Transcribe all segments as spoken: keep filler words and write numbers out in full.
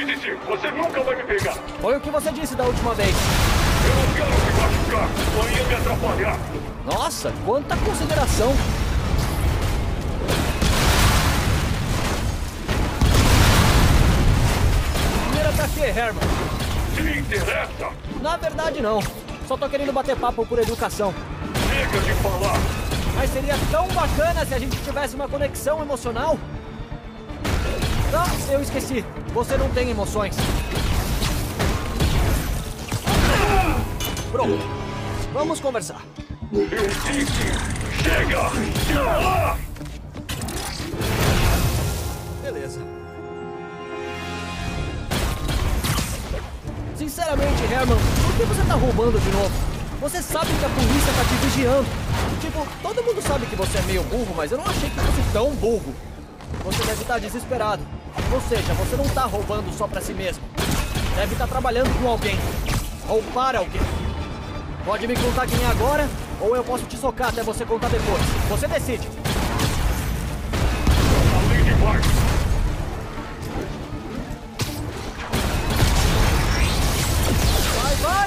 Evite sim, você nunca vai me pegar. Foi o que você disse da última vez. Eu não quero me machucar, só ia me atrapalhar. Nossa, quanta consideração. Mira pra quê, Herman? Se interessa? Na verdade, não. Só tô querendo bater papo por educação. Chega de falar. Mas seria tão bacana se a gente tivesse uma conexão emocional. Ah, eu esqueci. Você não tem emoções. Pronto. Vamos conversar. Eu disse, chega de falar. Beleza. Sinceramente, Herman, por que você tá roubando de novo? Você sabe que a polícia tá te vigiando. Tipo, todo mundo sabe que você é meio burro, mas eu não achei que fosse tão burro. Você deve estar desesperado. Ou seja, você não tá roubando só pra si mesmo. Deve estar trabalhando com alguém. Ou para alguém. Pode me contar quem é agora, ou eu posso te socar até você contar depois. Você decide. Além de baixo. Vai, vai!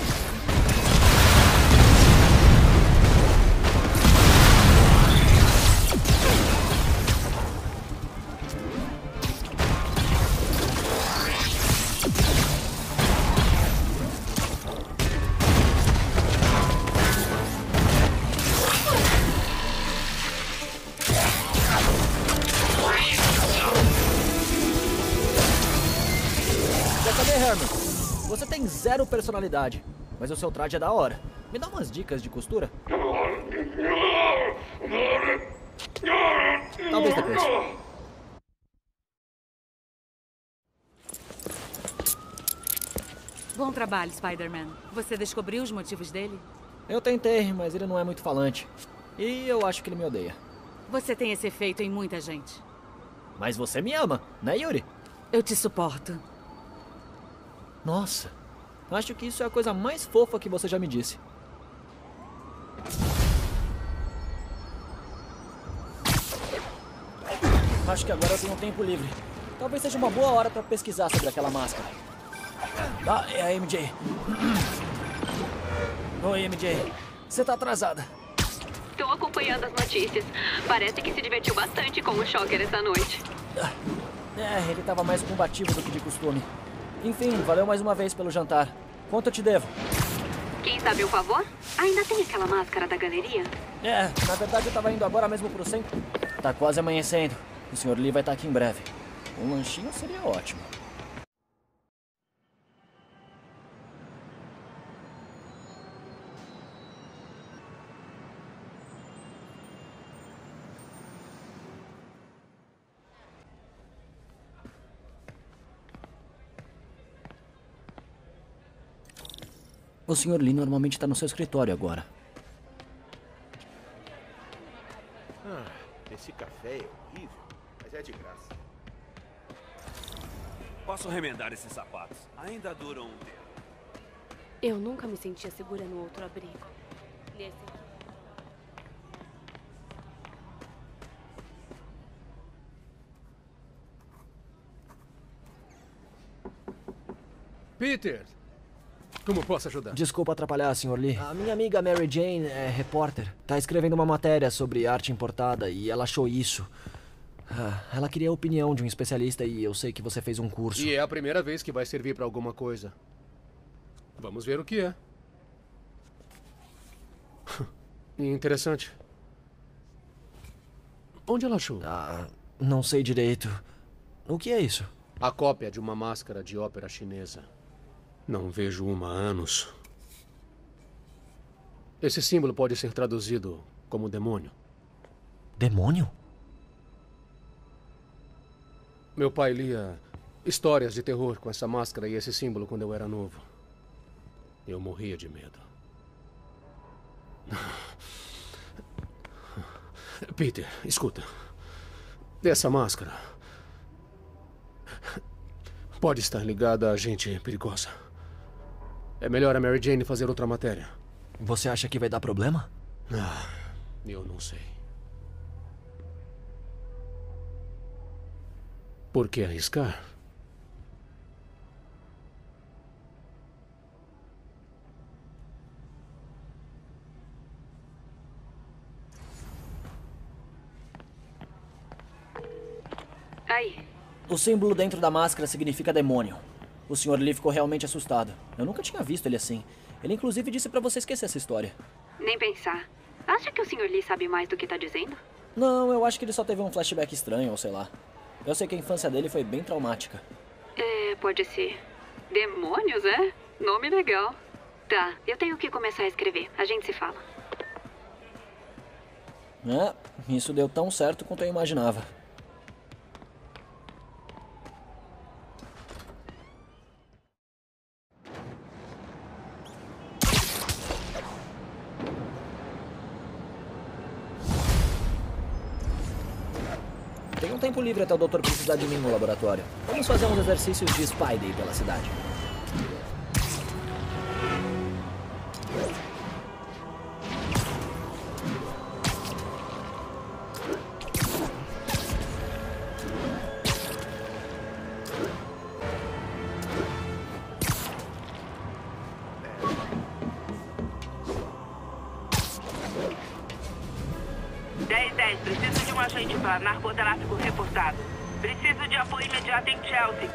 Herman, você tem zero personalidade, mas o seu traje é da hora. Me dá umas dicas de costura? Talvez depois. Bom trabalho, Spider-Man. Você descobriu os motivos dele? Eu tentei, mas ele não é muito falante. E eu acho que ele me odeia. Você tem esse efeito em muita gente. Mas você me ama, né, Yuri? Eu te suporto. Nossa, acho que isso é a coisa mais fofa que você já me disse. Acho que agora eu tenho um tempo livre. Talvez seja uma boa hora pra pesquisar sobre aquela máscara. Ah, é a M J. Oi, M J. Você tá atrasada. Tô acompanhando as notícias. Parece que se divertiu bastante com o Shocker essa noite. É, ele tava mais combativo do que de costume. Enfim, valeu mais uma vez pelo jantar. Quanto eu te devo? Quem sabe um favor? Ainda tem aquela máscara da galeria? É, na verdade eu tava indo agora mesmo pro centro. Tá quase amanhecendo. O senhor Lee vai estar aqui em breve. Um lanchinho seria ótimo. O senhor Lee normalmente está no seu escritório agora. Ah, esse café é horrível, mas é de graça. Posso remendar esses sapatos? Ainda duram um tempo. Eu nunca me sentia segura no outro abrigo. Nesse aqui. Peter! Como posso ajudar? Desculpa atrapalhar, senhor Lee. A minha amiga Mary Jane é repórter. Tá escrevendo uma matéria sobre arte importada e ela achou isso. Ah, ela queria a opinião de um especialista e eu sei que você fez um curso. E é a primeira vez que vai servir pra alguma coisa. Vamos ver o que é. Interessante. Onde ela achou? Ah, não sei direito. O que é isso? A cópia de uma máscara de ópera chinesa. Não vejo uma há anos. Esse símbolo pode ser traduzido como demônio. Demônio? Meu pai lia histórias de terror com essa máscara e esse símbolo quando eu era novo. Eu morria de medo. Peter, escuta. Essa máscara pode estar ligada a gente perigosa. É melhor a Mary Jane fazer outra matéria. Você acha que vai dar problema? Ah, eu não sei. Por que arriscar? Aí. O símbolo dentro da máscara significa demônio. O senhor Lee ficou realmente assustado. Eu nunca tinha visto ele assim. Ele inclusive disse pra você esquecer essa história. Nem pensar. Acha que o senhor Lee sabe mais do que tá dizendo? Não, eu acho que ele só teve um flashback estranho, ou sei lá. Eu sei que a infância dele foi bem traumática. É, pode ser. Demônios, é? Nome legal. Tá, eu tenho que começar a escrever. A gente se fala. É, isso deu tão certo quanto eu imaginava. Tem um tempo livre até o doutor precisar de mim no laboratório. Vamos fazer uns exercícios de Spidey pela cidade. dez dez, preciso de um agente para narcotráfico reforçado. Preciso de apoio imediato em Chelsea.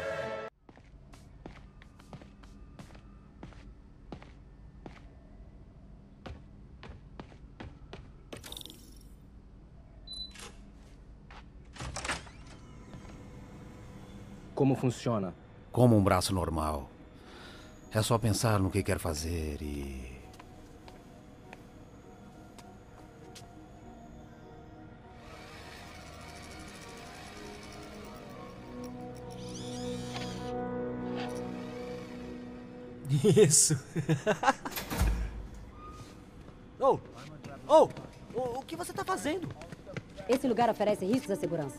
Como funciona? Como um braço normal. É só pensar no que quer fazer e... Isso. Oh, oh, o, o que você tá fazendo? Esse lugar oferece riscos à segurança.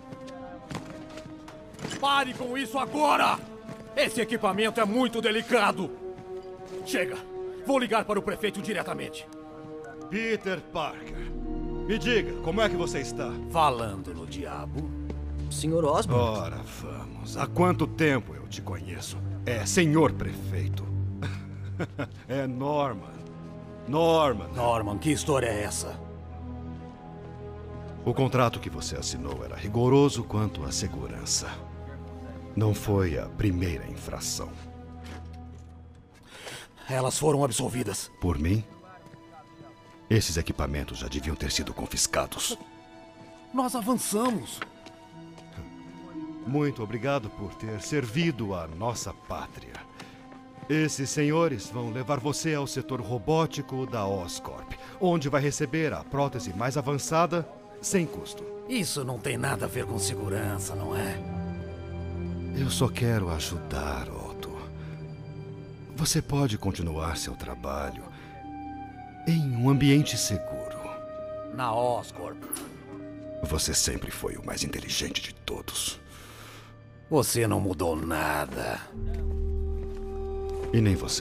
Pare com isso agora! Esse equipamento é muito delicado. Chega. Vou ligar para o prefeito diretamente. Peter Parker, me diga, como é que você está? Falando no diabo. senhor Osborn? Ora, vamos. Há quanto tempo eu te conheço? É, senhor prefeito. É Norman. Norman. Norman, que história é essa? O contrato que você assinou era rigoroso quanto à segurança. Não foi a primeira infração. Elas foram absolvidas. Por mim? Esses equipamentos já deviam ter sido confiscados. Nós avançamos. Muito obrigado por ter servido a nossa pátria. Esses senhores vão levar você ao setor robótico da Oscorp, onde vai receber a prótese mais avançada sem custo. Isso não tem nada a ver com segurança, não é? Eu só quero ajudar, Otto. Você pode continuar seu trabalho em um ambiente seguro. Na Oscorp. Você sempre foi o mais inteligente de todos. Você não mudou nada. E nem você.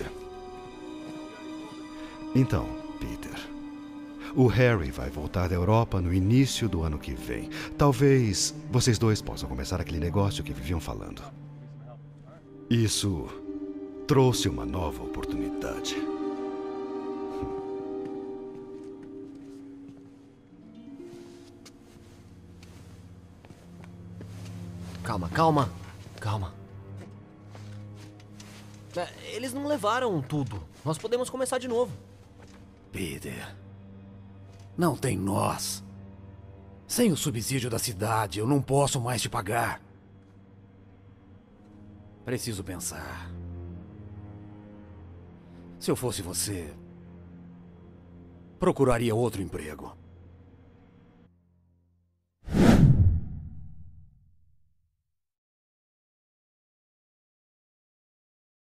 Então, Peter, o Harry vai voltar da Europa no início do ano que vem. Talvez vocês dois possam começar aquele negócio que viviam falando. Isso trouxe uma nova oportunidade. Calma, calma, calma. Eles não levaram tudo. Nós podemos começar de novo. Peter, não tem nós. Sem o subsídio da cidade, eu não posso mais te pagar. Preciso pensar. Se eu fosse você, procuraria outro emprego.